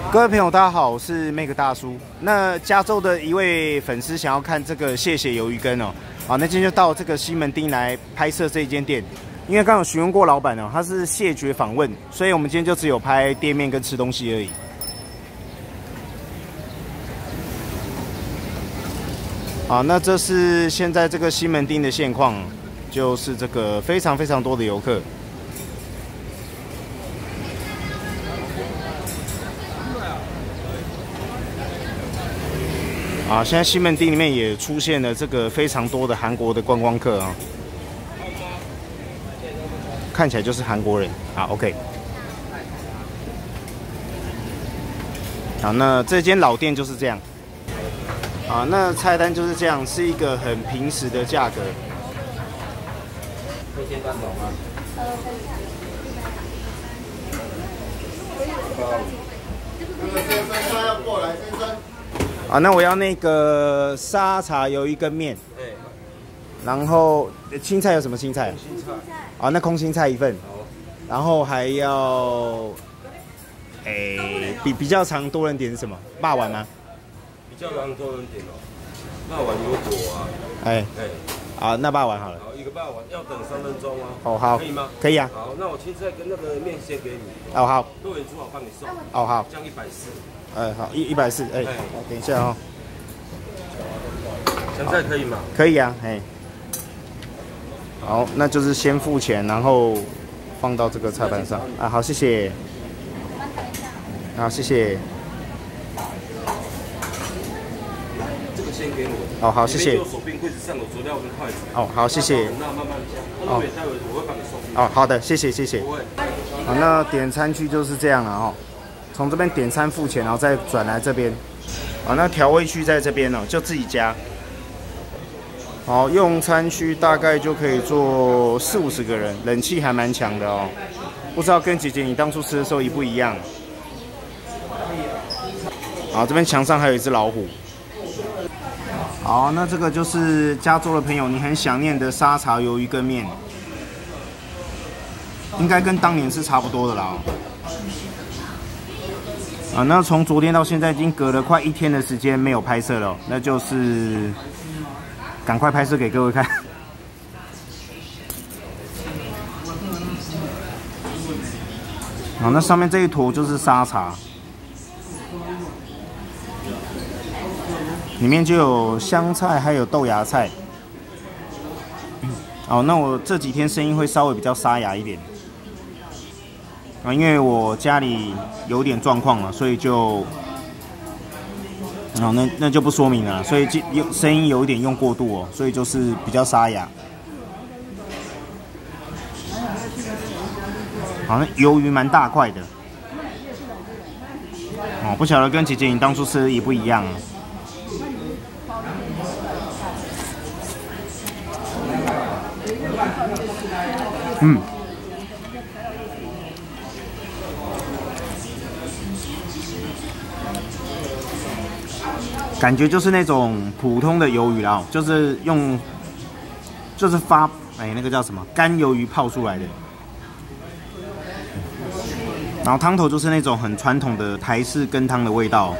各位朋友，大家好，我是 Make 大叔。那加州的一位粉丝想要看这个谢谢鱿鱼羹哦，好，那今天就到这个西门町来拍摄这一间店。因为刚有询问过老板哦，他是谢绝访问，所以我们今天就只有拍店面跟吃东西而已。好，那这是现在这个西门町的现况，就是这个非常多的游客。啊，现在西门町里面也出现了这个非常多的韩国的观光客啊。看起来就是韩国人啊 ，OK。好，那这间老店就是这样。啊，那菜单就是这样，是一个很平时的价格。 会先单走吗？ 先生要过来，先生。 啊，那我要那个沙茶鱿鱼羹面。 对。 然后青菜有什么青菜？ 青菜。 啊，那空心菜1份。 好。 然后还要，比较常多人点是什么？霸丸吗？ 比较常多人点哦。霸丸有果啊。 啊，那霸丸好了。 好，一个霸丸要等3分钟啊。 哦，好。 可以吗？ 可以啊。 好，那我青菜跟那个面先给你。 哦，好。 肉圆煮好帮你送。 哦，好。 这样140。 好，140，好，等一下哦。 香菜可以吗？ 可以啊，好，那就是先付钱，然后放到这个菜单上啊。好，谢谢。好，谢谢。 这个先给你。 哦，好，谢谢。 右手边柜子上有佐料跟筷子。 哦，好，谢谢。 那慢慢加。肉圆待会我会帮你送。 哦，好的，谢谢，谢谢。 不会。 好，那点餐区就是这样了哦。从这边点餐付钱，然后再转来这边。好，那调味区在这边哦，就自己加。好，用餐区大概就可以坐40-50个人，冷气还蛮强的哦。不知道跟姐姐你当初吃的时候一不一样？好，这边墙上还有一只老虎。好，那这个就是加州的朋友你很想念的沙茶鱿鱼羹面，应该跟当年是差不多的啦。啊，那从昨天到现在已经隔了快1天的时间没有拍摄了，那就是赶快拍摄给各位看。好，那上面这一坨就是沙茶，里面就有香菜，还有豆芽菜。好，那我这几天声音会稍微比较沙哑一点。啊，因为我家里有点状况了，所以就，那就不说明了，所以声音有一点用过度哦，所以就是比较沙哑。好，那鱿鱼蛮大块的，哦，不晓得跟姐姐你当初吃的也不一样啊。感觉就是那种普通的鱿鱼啦，就是发那个叫什么干鱿鱼泡出来的，然后汤头就是那种很传统的台式羹汤的味道。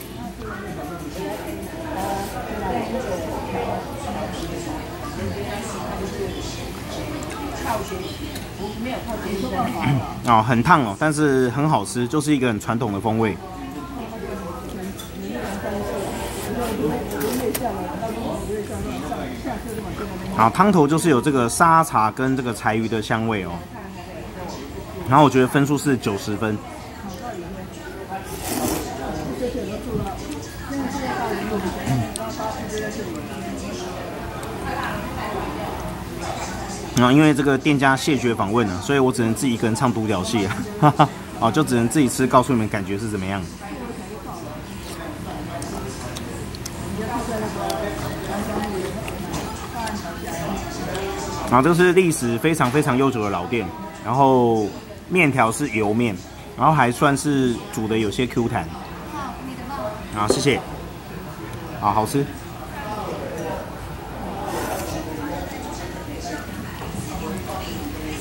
哦，很烫哦，但是很好吃，就是一个很传统的风味。啊，汤头就是有这个沙茶跟这个柴鱼的香味哦，然后我觉得分数是90分。因为这个店家谢绝访问了，所以我只能自己一个人唱独角戏啊，哦，就只能自己吃，告诉你们感觉是怎么样。然后这是历史非常悠久的老店，然后面条是油面，然后还算是煮的有些 Q 弹。啊，谢谢。啊，好吃。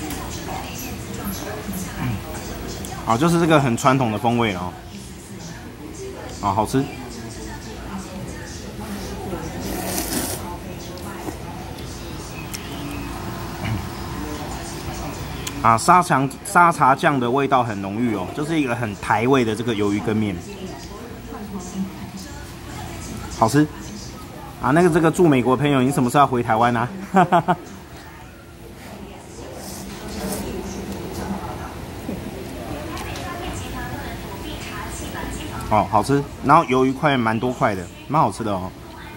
好，就是这个很传统的风味哦。 啊，好吃。啊，沙茶酱的味道很浓郁哦，就是一个很台味的这个鱿鱼羹面，好吃。啊，这个住美国的朋友，你什么时候要回台湾啊？哦，好吃。然后鱿鱼块蛮多块的，蛮好吃的哦。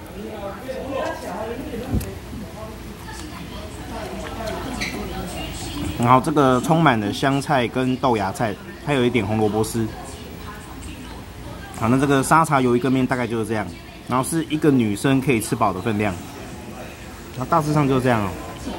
然后这个充满了香菜跟豆芽菜，还有一点红萝卜丝。好，那这个沙茶鱿鱼羹面大概就是这样，然后是一个女生可以吃饱的分量。然后大致上就是这样哦。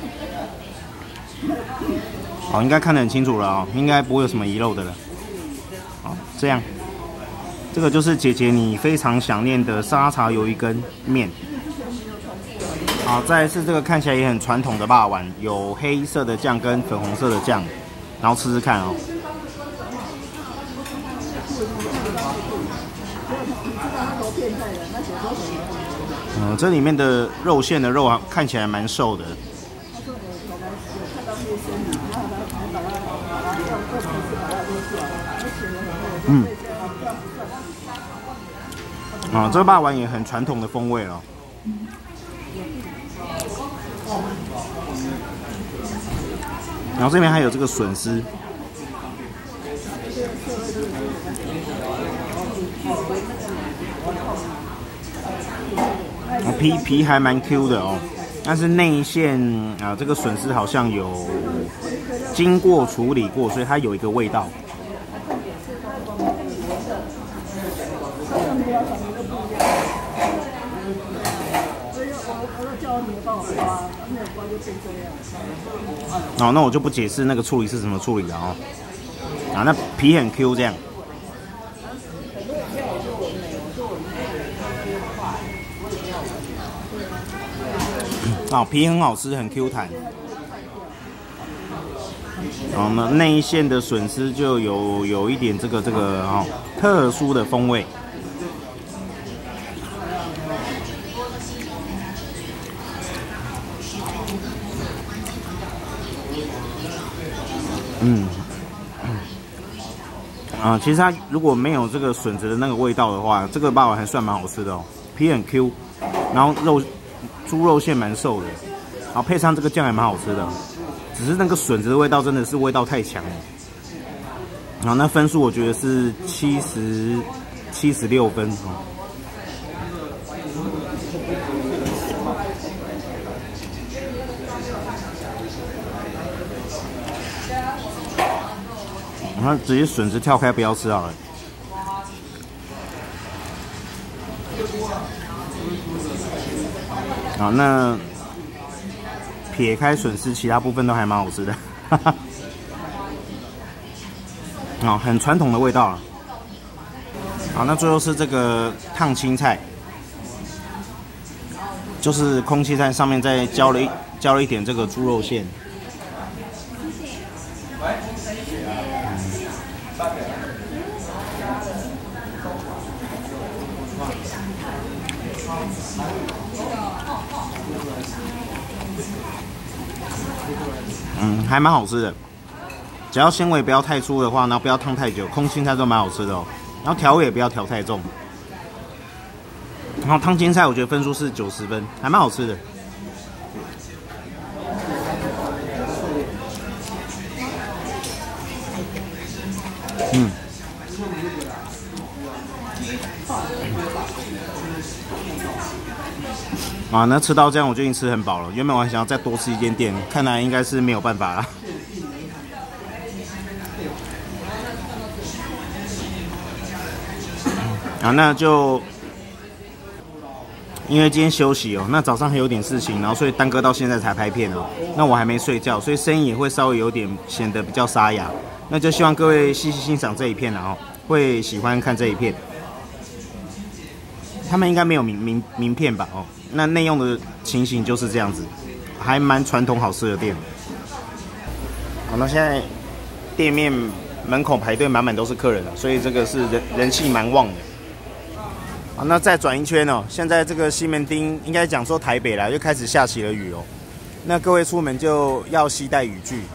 好，应该看得很清楚了哦，应该不会有什么遗漏的了。好，这样，这个就是姐姐你非常想念的沙茶鱿鱼羹面。好，再来是这个看起来也很传统的肉丸，有黑色的酱跟粉红色的酱，然后吃吃看哦。这里面的肉馅的肉啊，看起来蛮瘦的。这个肉丸也很传统的风味了。然后这边还有这个笋丝，皮还蛮 Q 的哦，但是内馅这个笋丝好像有经过处理过，所以它有一个味道。那我就不解释那个处理是怎么处理的哦。那皮很 Q 这样。皮很好吃，很 Q 弹。那内馅的笋丝就有一点这个特殊的风味。其实它如果没有这个笋子的那个味道的话，这个肉丸还算蛮好吃的哦，皮很 Q， 然后猪肉馅蛮瘦的，然后配上这个酱还蛮好吃的，只是那个笋子的味道真的是味道太强了。然后那分数我觉得是76分哦。然后直接笋子跳开不要吃好了。好，那撇开笋丝，其他部分都还蛮好吃的。很传统的味道啊。好，那最后是这个烫青菜，就是空气菜上面再浇了一点这个猪肉馅。还蛮好吃的，只要纤维不要太粗的话，然后不要烫太久，空心菜都蛮好吃的哦。然后调味也不要调太重。然后烫青菜我觉得分数是90分，还蛮好吃的。那吃到这样我就已经吃很饱了。原本我还想要再多吃一间店，看来应该是没有办法了。那就因为今天休息哦，那早上还有点事情，然后所以耽搁到现在才拍片哦。那我还没睡觉，所以声音也会稍微有点显得比较沙哑。那就希望各位细细欣赏这一片哦，会喜欢看这一片。他们应该没有名片吧？哦，那内用的情形就是这样子，还蛮传统好吃的店。好，那现在店面门口排队满满都是客人了，所以这个是人气蛮旺的。 好，那再转一圈哦。现在这个西门町应该讲说台北啦，又开始下起了雨哦。那各位出门就要携带雨具。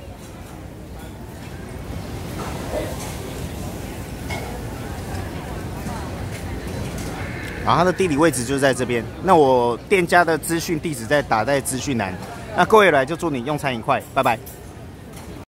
然后它的地理位置就在这边。那我店家的资讯地址再打在资讯栏。那各位来就祝你用餐愉快，拜拜。